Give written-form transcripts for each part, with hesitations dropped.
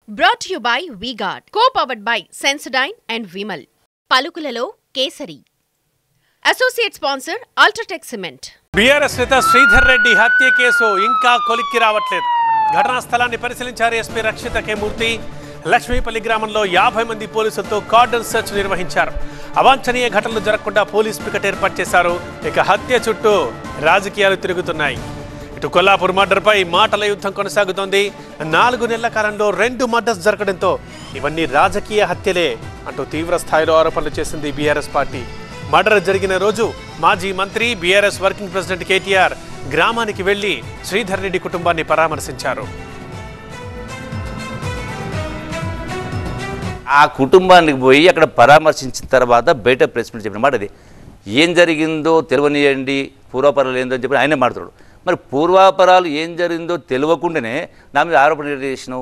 Brought to you by V-Guard, co-powered by Sensodyne and Vimal. పలుకులలో కేసరి. Associate sponsor Ultratech Cement. BRS నేత శ్రీధర్ రెడ్డి హత్య case ఇంకా కొలిక్కి రావట్లేదు. ఘటనా స్థలాన్ని పరిశీలించారు ఎస్పీ రక్షిత కే మూర్తి. లక్ష్మీపల్లి గ్రామంలో 50 మంది పోలీసులతో కార్డన్ సెర్చ్ నిర్వహించారు. అవాంఛనీయ ఘటనలు జరగకుండా పోలీస్ పికెట్ ఏర్పాటు చేశారు. ఇక హత్య చుట్టూ రాజకీయాలు తిరుగుతున్నాయి. ఇటు కొల్లాపూర్ మర్డర్పై మాటల యుద్ధం కొనసాగుతోంది. 4 నెలల కాలంలో 2 మర్డర్స్ జరగడంతో ఇవన్నీ రాజకీయ హత్యలే అంటూ తీవ్ర స్థాయిలో ఆరోపణలు చేసింది బీఆర్ఎస్ పార్టీ. మర్డర్ జరిగిన రోజు మాజీ మంత్రి బీఆర్ఎస్ వర్కింగ్ ప్రెసిడెంట్ కేటీఆర్ గ్రామానికి వెళ్లి శ్రీధర్ రెడ్డి కుటుంబాన్ని పరామర్శించారు. ఆ కుటుంబానికి పోయి అక్కడ పరామర్శించిన తర్వాత బయట ప్రెస్ మీట్ చెప్పిన మాట అది. ఏం జరిగిందో తెలియనియండి, పూర్వాపరాలు ఏందో అని చెప్పి ఆయనే మాట్లాడు. మరి పూర్వాపరాలు ఏం జరిగిందో తెలియకుండానే నా మీద ఆరోపణ చేసినావు.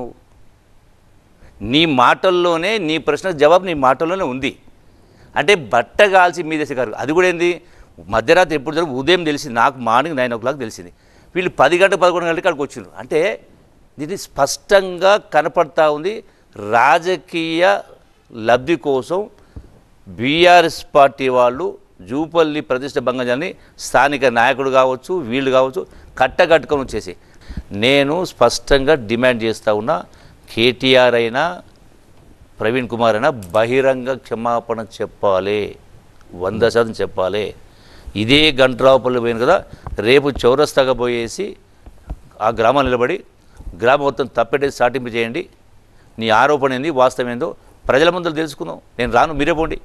నీ మాటల్లోనే, నీ ప్రశ్నకు జవాబు నీ మాటల్లోనే ఉంది. అంటే బట్ట కాల్చి మీదేసే గారు అది కూడా ఏంది, మధ్యరాత్రి ఎప్పుడు జరుగు ఉదయం తెలిసింది నాకు, మార్నింగ్ 9 o'clock తెలిసింది. వీళ్ళు 10 గంటలకు 11 గంటలకు అక్కడికి వచ్చిండ్రు. అంటే దీన్ని స్పష్టంగా కనపడతా ఉంది. రాజకీయ లబ్ధి కోసం బీఆర్ఎస్ పార్టీ వాళ్ళు జూపల్లి ప్రతిష్ట భంగజాన్ని స్థానిక నాయకుడు కావచ్చు, వీళ్ళు కావచ్చు కట్టగట్టుకొని వచ్చేసి నేను స్పష్టంగా డిమాండ్ చేస్తూ ఉన్నా, కేటీఆర్ అయినా ప్రవీణ్ కుమార్ అయినా బహిరంగ క్షమాపణ చెప్పాలి, 100% చెప్పాలి. ఇదే గంట్రావుపల్లి పోయింది కదా, రేపు చౌరస్తాగా పోయేసి ఆ గ్రామాన్ని నిలబడి గ్రామం మొత్తం తప్పెట్టేసి సాటింపు చేయండి. నీ ఆరోపణ ఏంది, వాస్తవం ఏందో ప్రజల ముందు తెలుసుకుందాం. నేను రాను, మీరే పోండి.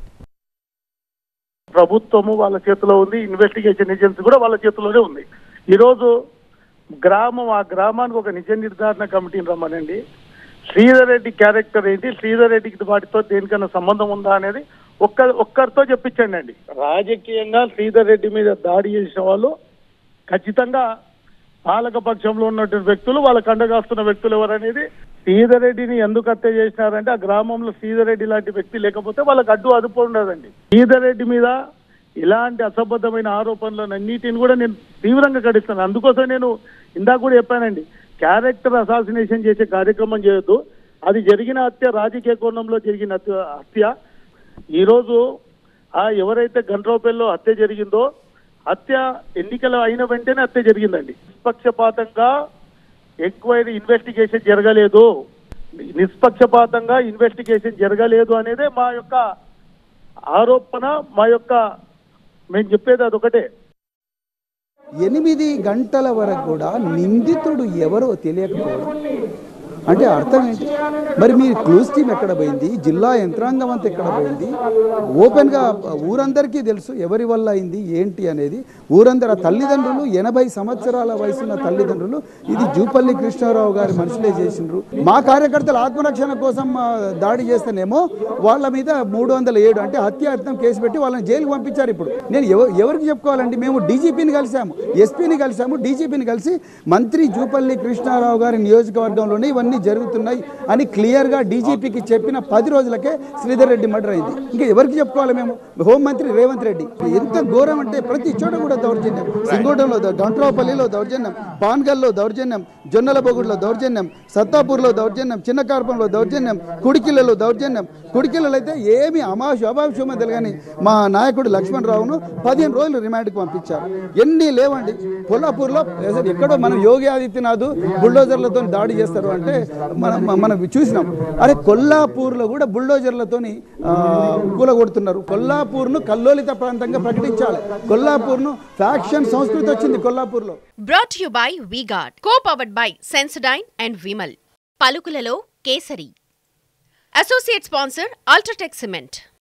ప్రభుత్వము వాళ్ళ చేతిలో ఉంది, ఇన్వెస్టిగేషన్ ఏజెన్సీ కూడా వాళ్ళ చేతిలోనే ఉంది. ఈరోజు ఆ గ్రామానికి ఒక నిజ నిర్ధారణ కమిటీని రమ్మనండి. శ్రీధర్ రెడ్డి క్యారెక్టర్ ఏంటి, శ్రీధర్ రెడ్డికి వాటితో దేనికన్నా సంబంధం ఉందా అనేది ఒక్కరితో చెప్పించండి అండి. రాజకీయంగా శ్రీధర్ రెడ్డి మీద దాడి చేసిన వాళ్ళు ఖచ్చితంగా పాలక పక్షంలో ఉన్నటువంటి వ్యక్తులు, వాళ్ళ కండగాస్తున్న వ్యక్తులు ఎవరనేది, శ్రీధర్ రెడ్డిని ఎందుకు హత్య చేసినారంటే ఆ గ్రామంలో శ్రీధర్ రెడ్డి లాంటి వ్యక్తి లేకపోతే వాళ్ళకి అడ్డు అదుపు ఉండదండి. శ్రీధర్ రెడ్డి మీద ఇలాంటి అసంబద్ధమైన ఆరోపణలను అన్నిటిని కూడా నేను తీవ్రంగా ఖండిస్తాను. అందుకోసం నేను ఇందాక కూడా చెప్పానండి, క్యారెక్టర్ అసాసినేషన్ చేసే కార్యక్రమం చేయొద్దు. అది జరిగిన హత్య రాజకీయ కోణంలో జరిగిన హత్య. ఈరోజు ఎవరైతే గంట్రావుపల్లిలో హత్య జరిగిందో, హత్య ఎన్నికలు అయిన వెంటనే హత్య జరిగిందండి. నిష్పక్షపాతంగా ఎంక్వైరీ ఇన్వెస్టిగేషన్ జరగలేదు, నిష్పక్షపాతంగా ఇన్వెస్టిగేషన్ జరగలేదు అనేదే మా యొక్క ఆరోపణ. మేము చెప్పేది అదొకటే. 8 గంటల వరకు కూడా నిందితుడు ఎవరో తెలియకపోవడం అంటే అర్థం ఏంటి? మరి మీ క్లూస్ టీమ్ ఎక్కడ పోయింది, జిల్లా యంత్రాంగం అంతా ఎక్కడ పోయింది? ఓపెన్గా ఊరందరికీ తెలుసు ఎవరి వల్ల అయింది ఏంటి అనేది. ఊరందరూ తల్లిదండ్రులు, 80 సంవత్సరాల వయసున్న తల్లిదండ్రులు ఇది జూపల్లి కృష్ణారావు గారి మనుషులే చేసిండ్రు. మా కార్యకర్తలు ఆత్మరక్షణ కోసం దాడి చేస్తేనేమో వాళ్ళ మీద 307 అంటే హత్యాయత్నం కేసు పెట్టి వాళ్ళని జైలుకి పంపించారు. ఇప్పుడు నేను ఎవరికి చెప్పుకోవాలండి? మేము డీజీపీని కలిసాము, ఎస్పీని కలిసాము, డీజీపీని కలిసి మంత్రి జూపల్లి కృష్ణారావు గారి నియోజకవర్గంలోనే ఇవన్నీ జరుగుతున్నాయి అని క్లియర్గా డీజీపీకి చెప్పిన 10 రోజులకే శ్రీధర్ రెడ్డి మర్డర్ అయింది. ఇంకా ఎవరికి చెప్పుకోవాలి? మేము హోంమంత్రి రేవంత్ రెడ్డి. ఎంత ఘోరం అంటే ప్రతి చోట కూడా దౌర్జన్యం. సింగోటంలో, గంట్రావుపల్లిలో దౌర్జన్యం, పాన్గల్లో దౌర్జన్యం, జొన్నలబొగుడులో దౌర్జన్యం, సత్తాపూర్లో దౌర్జన్యం, చిన్నకార్పంలో దౌర్జన్యం, కుడికిళ్ళలో దౌర్జన్యం. కుడికిళ్ళలో అయితే ఏమి అభావిషమో తెలియని మా నాయకుడు లక్ష్మణ్ రావును 15 రోజులు రిమాండ్కి పంపించారు. ఎన్ని లేవండి. కొల్లాపూర్లో ఎక్కడో మనం యోగి ఆదిత్యనాథ్ బుల్డోజర్లతో దాడి చేస్తారు అంటే మనం చూసినాం. అరే కొల్లాపూర్లో కూడా బుల్డోజర్లతోని కూలగొడుతున్నారు. కొల్లాపూర్ను కల్లోలిత ప్రాంతంగా ప్రకటించాలి. కొల్లాపూర్ను ఫ్యాక్షన్ సంస్కృతి వచ్చింది కొల్లాపూర్లో. Brought to you by V-Guard, co-powered by Sensodyne and Vimal. పలుకులలో కేసరి. Associate sponsor Ultratech Cement.